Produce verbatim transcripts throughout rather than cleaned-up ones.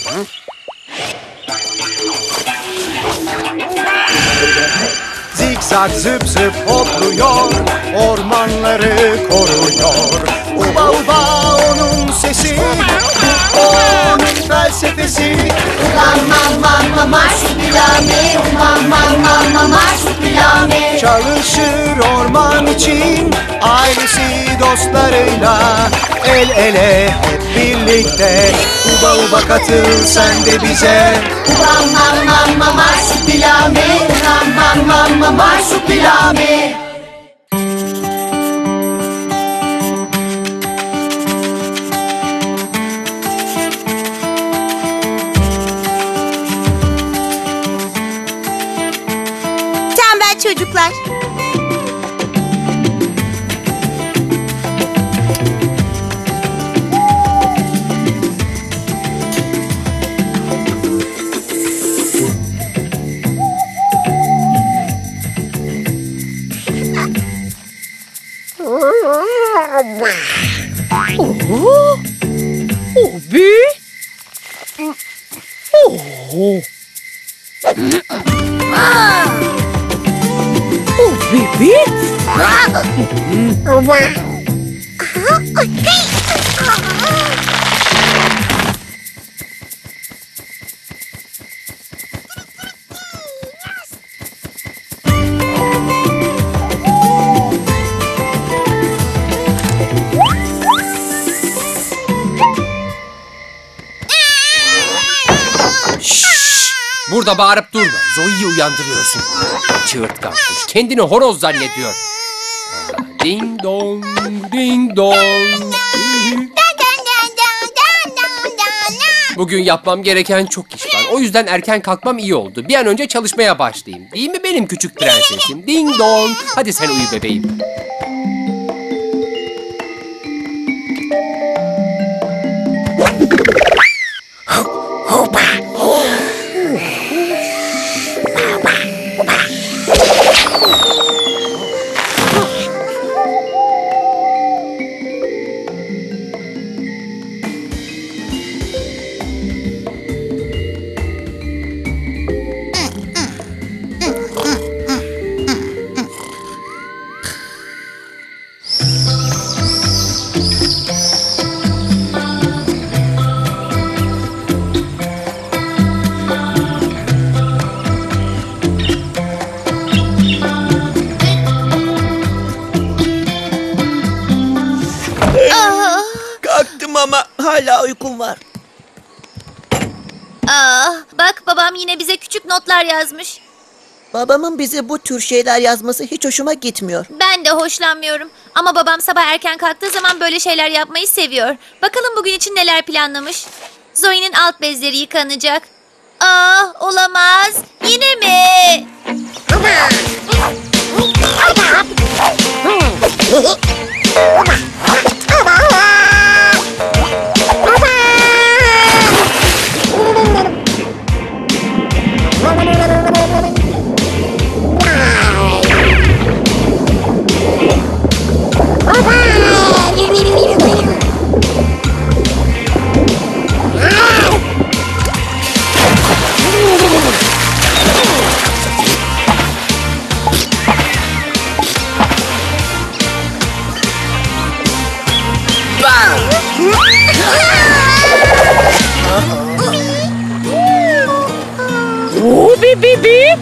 Zikzak zıp zıp hopluyor, ormanları koruyor. Uba uba onun sesi, onun felsefesi. Ulan man man man marsupilami, ulan man man man marsupilami. Çalışır orman için, ailesi dostlarıyla el ele hep birlikte. Uba uba katıl sen de bize. Ulan man man man marsupilami, ulan man man man marsupilami. Tembel çocuklar. Oh, Obi. Oh. Oh, Bibi. Burada bağırıp durma. Zoe'yi uyandırıyorsun. Çığırtkan kuş. Kendini horoz zannediyor. Aa, ding dong, ding dong. Bugün yapmam gereken çok iş var. O yüzden erken kalkmam iyi oldu. Bir an önce çalışmaya başlayayım. Değil mi benim küçük prensesim? Ding dong. Hadi sen uyu bebeğim. Ama hala uykum var. Aa, bak babam yine bize küçük notlar yazmış. Babamın bize bu tür şeyler yazması hiç hoşuma gitmiyor. Ben de hoşlanmıyorum. Ama babam sabah erken kalktığı zaman böyle şeyler yapmayı seviyor. Bakalım bugün için neler planlamış. Zoe'nin alt bezleri yıkanacak. Aa, olamaz. Yine mi? Oh, Bibi.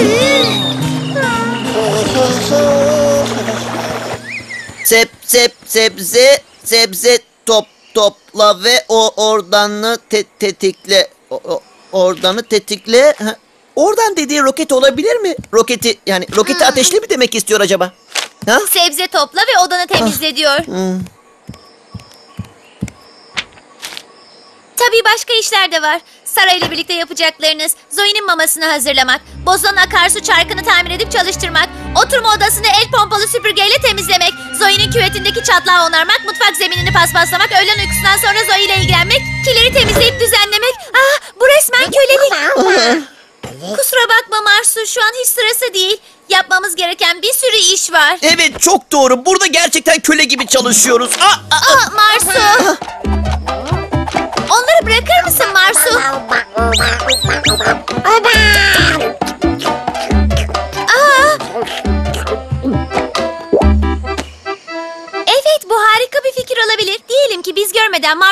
Sep sep sebze sebze top topla ve o ordanı te tetikle. O, o, ordanı tetikle. Ha, oradan dediği roket olabilir mi? Roketi yani roketi hmm. ateşle mi demek istiyor acaba? Ha? Sebze topla ve odanı temizle diyor. Hmm. Tabii başka işler de var. Sara ile birlikte yapacaklarınız, Zoe'nin mamasını hazırlamak, bozulan akarsu çarkını tamir edip çalıştırmak, oturma odasını el pompalı süpürgeyle temizlemek, Zoe'nin küvetindeki çatlağı onarmak, mutfak zeminini paspaslamak, öğlen uykusundan sonra Zoe ile ilgilenmek, kileri temizleyip düzenlemek. Ah, bu resmen kölelik. Kusura bakma Marsu, şu an hiç sırası değil. Yapmamız gereken bir sürü iş var. Evet, çok doğru. Burada gerçekten köle gibi çalışıyoruz. Aa, aa, Aa, Marsu. Onları bırakır mısın Marsu?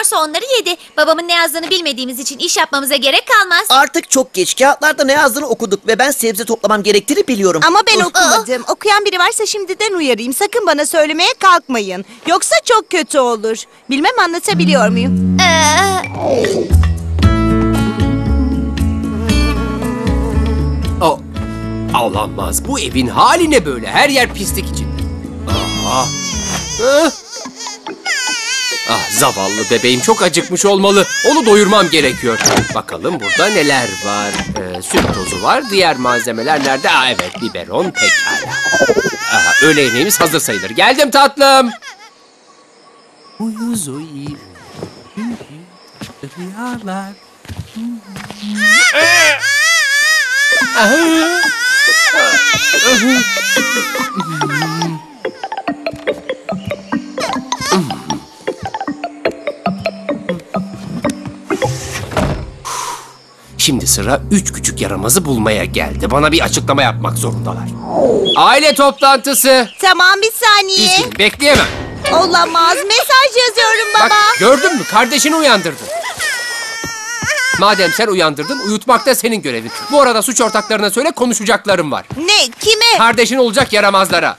yiyorsa onları yedi. Babamın ne yazdığını bilmediğimiz için iş yapmamıza gerek kalmaz. Artık çok geç. Kağıtlarda ne yazdığını okuduk ve ben sebze toplamam gerektiğini biliyorum. Ama ben okumadım. Okuyan biri varsa şimdiden uyarayım. Sakın bana söylemeye kalkmayın. Yoksa çok kötü olur. Bilmem anlatabiliyor muyum? Ee, O, olamaz. Bu evin hali ne böyle? Her yer pislik içinde. Aa. Ah. Ah, zavallı bebeğim çok acıkmış olmalı. Onu doyurmam gerekiyor. Bakalım burada neler var. Ee, süt tozu var. Diğer malzemeler nerede? Aa, evet, biberon pekala. Aha, öğle yemeğimiz hazır sayılır. Geldim tatlım. Uyu Zoe. Rüyalar. Şimdi sıra üç küçük yaramazı bulmaya geldi. Bana bir açıklama yapmak zorundalar. Aile toplantısı. Tamam bir saniye. Üzgün, bekleyemem. Olamaz. Mesaj yazıyorum baba. Bak, gördün mü? Kardeşini uyandırdın. Madem sen uyandırdın, uyutmak da senin görevin. Bu arada suç ortaklarına söyle, konuşacaklarım var. Ne? Kime? Kardeşin olacak yaramazlara.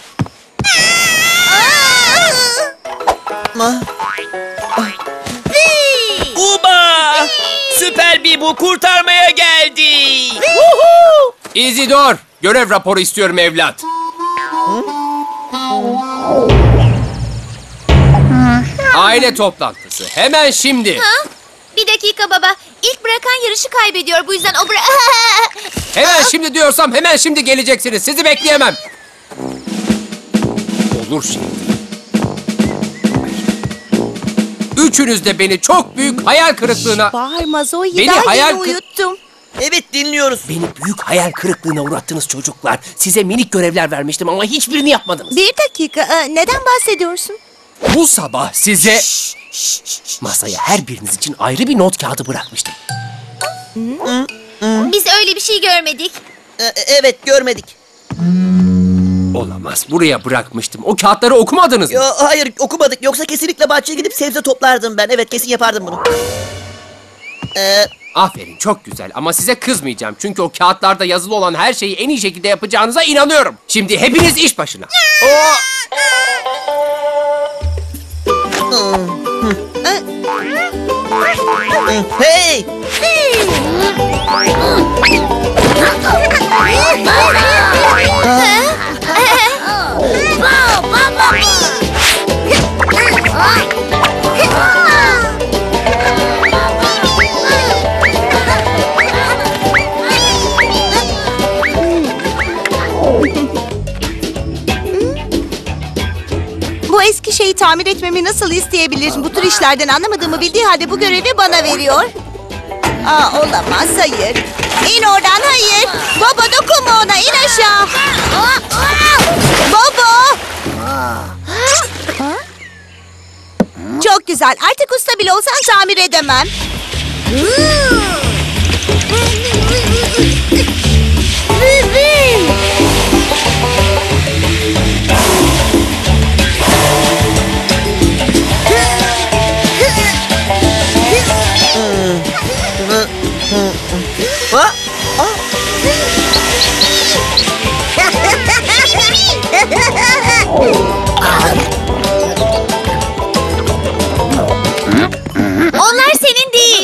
Uba! Süper Bibu kurtarmaya geldi. Izidor, görev raporu istiyorum evlat. Aile toplantısı. Hemen şimdi. ha? Bir dakika baba. İlk bırakan yarışı kaybediyor. Bu yüzden o bıra... Hemen şimdi diyorsam hemen şimdi geleceksiniz. Sizi bekleyemem. Olur şimdi. Üçünüz de beni çok büyük hayal kırıklığına... Bağırma Zoe. Beni Daha hayal yeni kır- uyuttum. Evet, dinliyoruz. Beni büyük hayal kırıklığına uğrattınız çocuklar. Size minik görevler vermiştim ama hiçbirini yapmadınız. Bir dakika. e, Neden bahsediyorsun? Bu sabah size masaya her biriniz için ayrı bir not kağıdı bırakmıştım. Biz öyle bir şey görmedik. Ee, evet, görmedik. Olamaz. Buraya bırakmıştım. O kağıtları okumadınız mı? Yo, hayır, okumadık. Yoksa kesinlikle bahçeye gidip sebze toplardım ben. Evet, kesin yapardım bunu. Ee, Aferin, çok güzel ama size kızmayacağım. Çünkü o kağıtlarda yazılı olan her şeyi en iyi şekilde yapacağınıza inanıyorum. Şimdi hepiniz iş başına. O... hey! Bu eski şeyi tamir etmemi nasıl isteyebilir? Bu tür işlerden anlamadığımı bildiği halde bu görevi bana veriyor. Aa, olamaz, hayır. İn oradan, hayır. Baba dokunma ona, in aşağı. Baba. Çok güzel. Artık usta bile olsan tamir edemem. Ha? Onlar senin değil.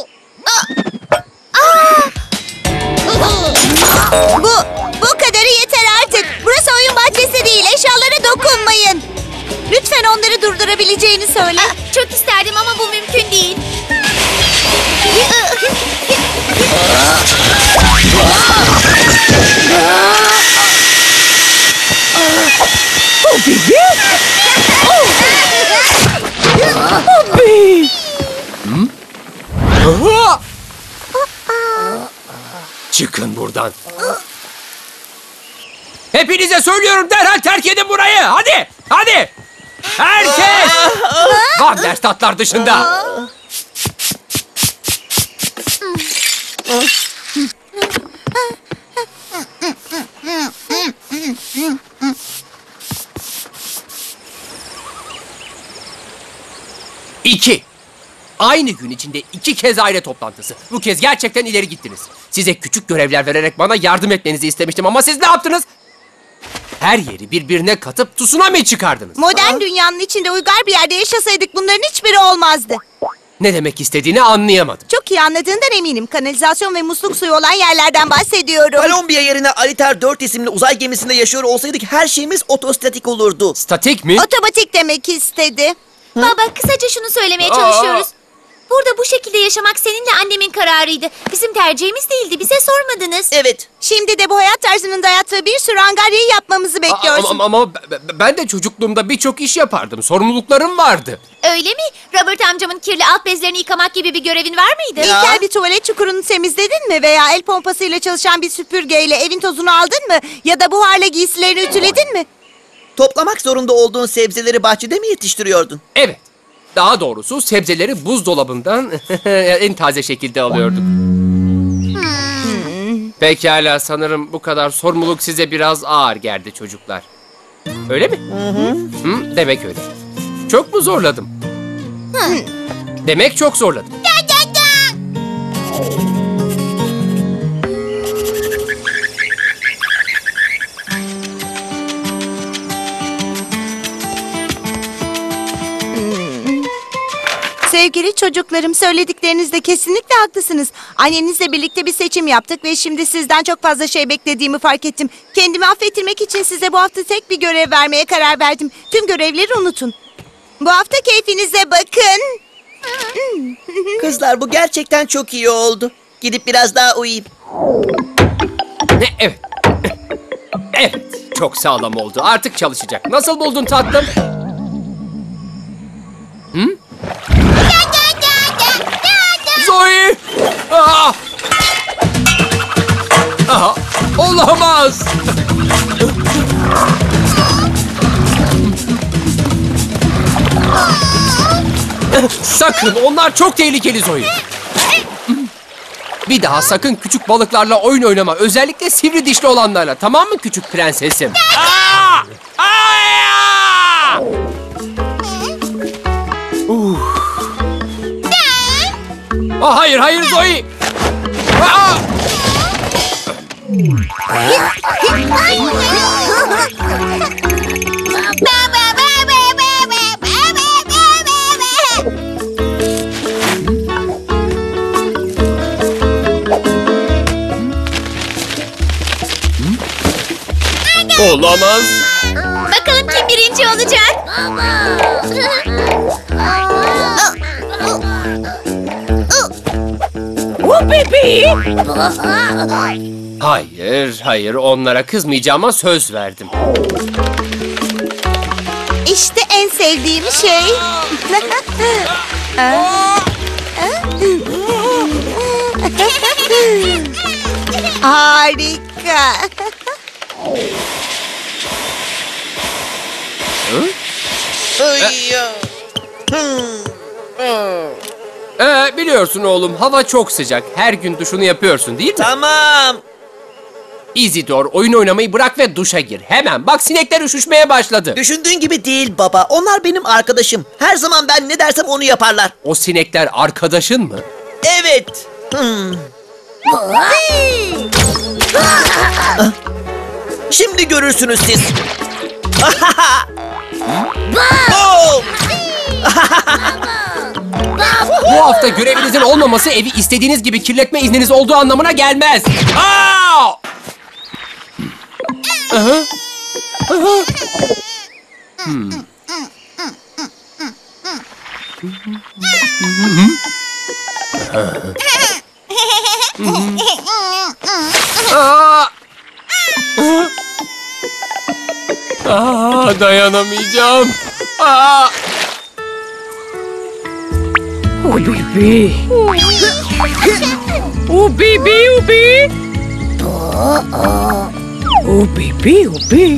Bu, bu kadarı yeter artık. Burası oyun bahçesi değil. Eşyalara dokunmayın. Lütfen onları durdurabileceğini söyle. Aa, çok isterdim ama bu mümkün değil. Çıkın buradan. Hepinize söylüyorum, derhal terk edin burayı. Hadi, hadi. Herkes. Van der Statlar dışında. İki. Aynı gün içinde iki kez aile toplantısı. Bu kez gerçekten ileri gittiniz. Size küçük görevler vererek bana yardım etmenizi istemiştim ama siz ne yaptınız? Her yeri birbirine katıp tsunami çıkardınız. Modern dünyanın içinde uygar bir yerde yaşasaydık bunların hiçbiri olmazdı. Ne demek istediğini anlayamadım. Çok iyi anladığından eminim. Kanalizasyon ve musluk suyu olan yerlerden bahsediyorum. Kolombiya yerine Aliter dört isimli uzay gemisinde yaşıyor olsaydık her şeyimiz otostatik olurdu. Statik mi? Otomatik demek istedi. Baba kısaca şunu söylemeye Aa! çalışıyoruz. Burada bu şekilde yaşamak seninle annemin kararıydı. Bizim tercihimiz değildi. Bize sormadınız. Evet. Şimdi de bu hayat tarzının dayattığı bir sürü angaryayı yapmamızı bekliyorsun. Ama, ama b- b- ben de çocukluğumda birçok iş yapardım. Sorumluluklarım vardı. Öyle mi? Robert amcamın kirli alt bezlerini yıkamak gibi bir görevin var mıydı? İlkel bir tuvalet çukurunu temizledin mi? Veya el pompasıyla çalışan bir süpürgeyle evin tozunu aldın mı? Ya da buharla giysilerini ütüledin mi? Toplamak zorunda olduğun sebzeleri bahçede mi yetiştiriyordun? Evet. Daha doğrusu sebzeleri buzdolabından en taze şekilde alıyorduk. Pekala, sanırım bu kadar sorumluluk size biraz ağır geldi çocuklar. Öyle mi? Hı hı. Demek öyle. Çok mu zorladım? Demek çok zorladım. Sevgili çocuklarım, söylediklerinizde kesinlikle haklısınız. Annenizle birlikte bir seçim yaptık ve şimdi sizden çok fazla şey beklediğimi fark ettim. Kendimi affettirmek için size bu hafta tek bir görev vermeye karar verdim. Tüm görevleri unutun. Bu hafta keyfinize bakın. Kızlar, bu gerçekten çok iyi oldu. Gidip biraz daha uyuyayım. Evet. Evet. Çok sağlam oldu. Artık çalışacak. Nasıl buldun tatlım? Hı? Zoe! Aa! Aha! Olamaz! Sakın! Onlar çok tehlikeli Zoe. Bir daha sakın küçük balıklarla oyun oynama. Özellikle sivri dişli olanlarla. Tamam mı küçük prensesim? Aa! Aa! Uh. Aa, hayır hayır Zoe. Aa! Olamaz. Bakalım kim birinci olacak? Whoopee! Hayır hayır, onlara kızmayacağıma söz verdim. İşte en sevdiğim şey. Harika. Ee, biliyorsun oğlum, hava çok sıcak. Her gün duşunu yapıyorsun değil mi? Tamam. Isidor, oyun oynamayı bırak ve duşa gir. Hemen. Bak, sinekler üşüşmeye başladı. Düşündüğün gibi değil baba. Onlar benim arkadaşım. Her zaman ben ne dersem onu yaparlar. O sinekler arkadaşın mı? Evet. Hmm. Şimdi görürsünüz siz. Oh! Bu hafta görevinizin olmaması evi istediğiniz gibi kirletme izniniz olduğu anlamına gelmez. Aa! Aha. Aha. Hmm. Aa! Aa, dayanamayacağım. Aa! Oh, baby! Oh, baby, oh, baby! Oh, baby, oh, baby!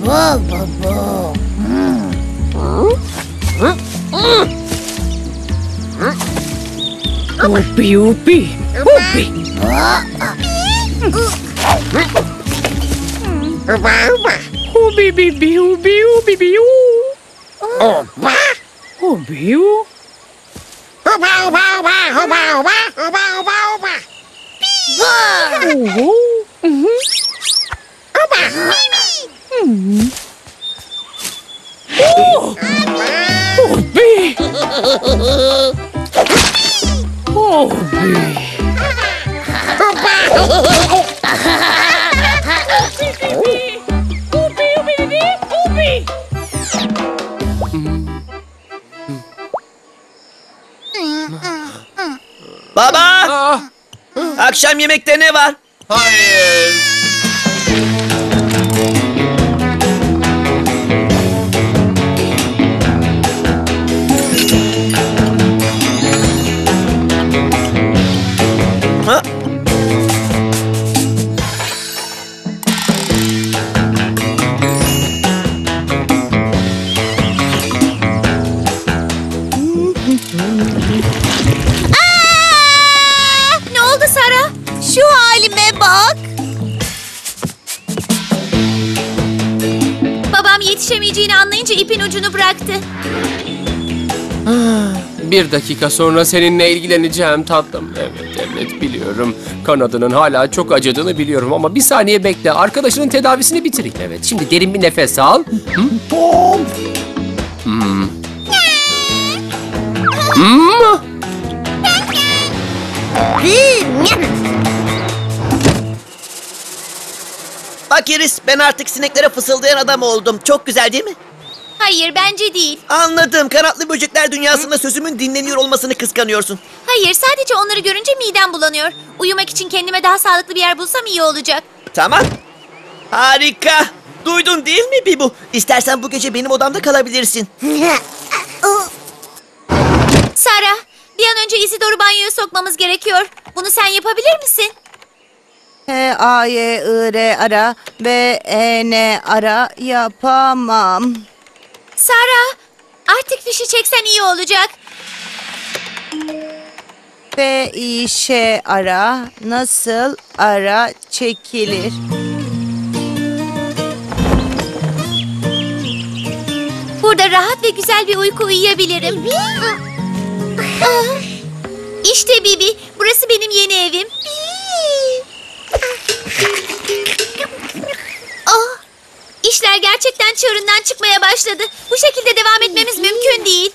Oh, baby, oh, baby! Oh, baby! Oh, baby, baby, oh, baby, oh, baby, oh! Oh, baby, oh! Obi! Obi! Baba! Ah, Akşam yemekte ne var? hayır. Ha? Ne oldu Sara? Şu halime bak. Babam yetişemeyeceğini anlayınca ipin ucunu bıraktı. Bir dakika sonra seninle ilgileneceğim tatlım. Evet, evet biliyorum. Kanadının hala çok acıdığını biliyorum ama bir saniye bekle. Arkadaşının tedavisini bitireyim. Evet, şimdi derin bir nefes al. Hı? Hmm. Hmm. Bak Iris, ben artık sineklere fısıldayan adam oldum. Çok güzel değil mi? Hayır, bence değil. Anladım. Kanatlı böcekler dünyasında sözümün dinleniyor olmasını kıskanıyorsun. Hayır, sadece onları görünce midem bulanıyor. Uyumak için kendime daha sağlıklı bir yer bulsam iyi olacak. Tamam. Harika. Duydun değil mi Bibu? İstersen bu gece benim odamda kalabilirsin. Sara, bir an önce Isidor'u banyoya sokmamız gerekiyor. Bunu sen yapabilir misin? H A Y I R ara B E N ara yapamam. Sara, artık fişi çeksen iyi olacak. F I Ş ara nasıl ara çekilir? Burada rahat ve güzel bir uyku uyuyabilirim. İşte Bibi, burası benim yeni evim. Ah, işler gerçekten çığırından çıkmaya başladı. Bu şekilde devam etmemiz mümkün değil.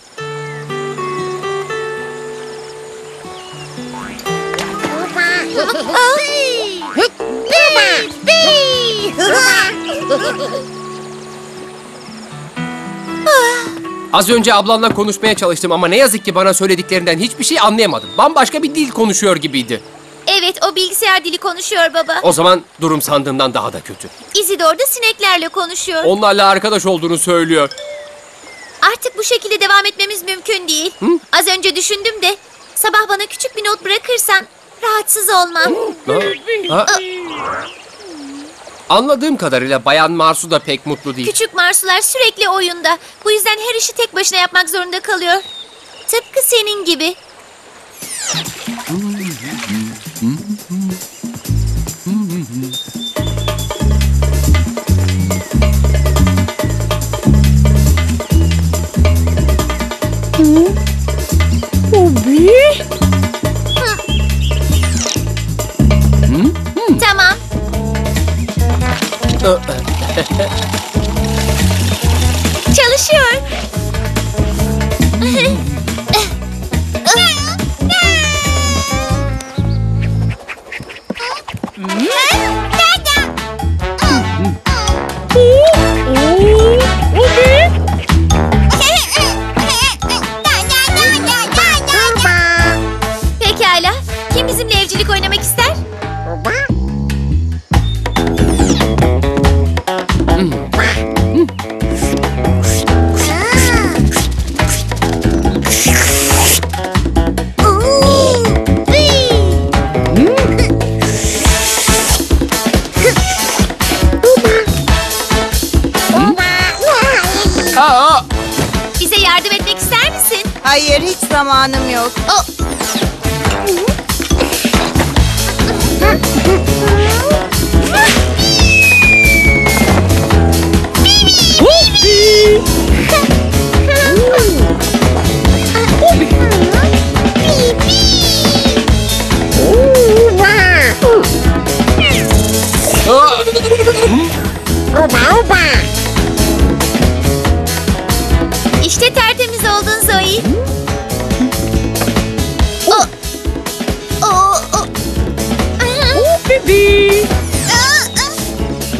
Az önce ablanla konuşmaya çalıştım ama ne yazık ki bana söylediklerinden hiçbir şey anlayamadım. Bambaşka bir dil konuşuyor gibiydi. Evet, o bilgisayar dili konuşuyor baba. O zaman durum sandığımdan daha da kötü. Isidor da sineklerle konuşuyor. Onlarla arkadaş olduğunu söylüyor. Artık bu şekilde devam etmemiz mümkün değil. Az önce düşündüm de sabah bana küçük bir not bırakırsan rahatsız olmam. Ha? Ha? Anladığım kadarıyla Bayan Marsu da pek mutlu değil. Küçük Marsular sürekli oyunda. Bu yüzden her işi tek başına yapmak zorunda kalıyor. Tıpkı senin gibi. Obi! Tamam. Çalışıyor. Pekala. Kim bizimle evcilik oynamak ister? Aa! Bize yardım etmek ister misin? Hayır, hiç zamanım yok. Oh.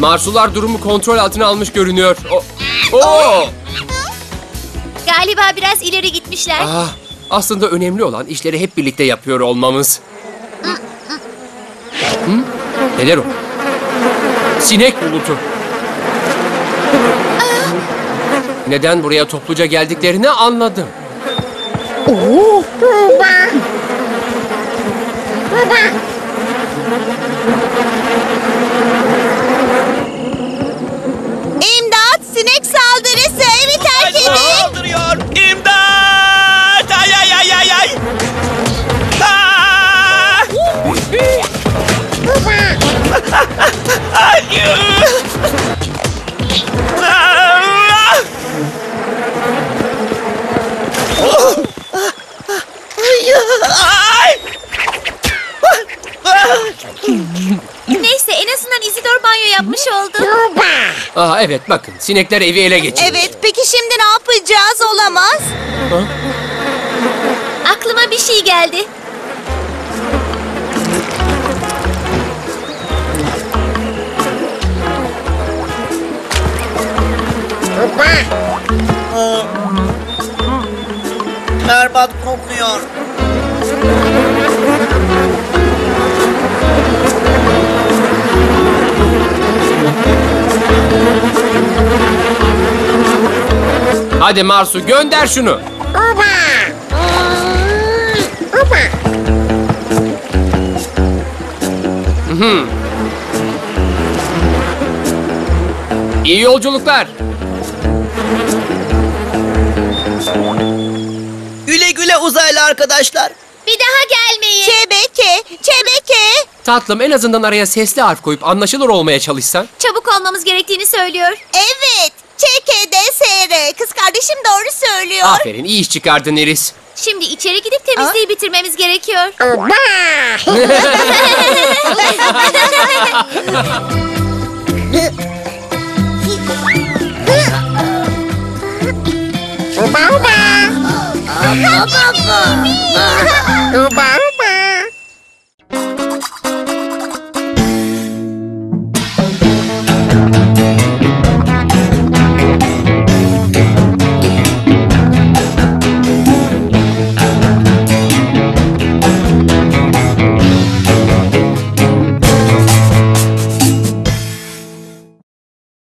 Marsular durumu kontrol altına almış görünüyor. O Oo! Galiba biraz ileri gitmişler. Ah, aslında önemli olan işleri hep birlikte yapıyor olmamız. Hı? Neler o? Sinek bulutu. Neden buraya topluca geldiklerini anladım. İmdat! Sinek saldırısı! Evi terk edin! Saldırıyor. İmdat! Ay ay ay ay ay. Aa! Hayır. Aa! Ay! Neyse en azından Isidor banyo yapmış oldu. Ah evet bakın sinekler evi ele geçirdi. Evet, peki şimdi ne yapacağız? Olamaz. Aklıma bir şey geldi. Berbat kokuyor. Hadi Marsu gönder şunu. Hı. İyi yolculuklar. Güle güle uzaylı arkadaşlar. Bir daha gelmeyin. Çebeke! Çebeke! Tatlım en azından araya sesli harf koyup anlaşılır olmaya çalışsan. Çabuk olmamız gerektiğini söylüyor. Evet! Çekedesere! Kız kardeşim doğru söylüyor. Aferin iyi iş çıkardın Iris. Şimdi içeri gidip temizliği bitirmemiz gerekiyor. Baba.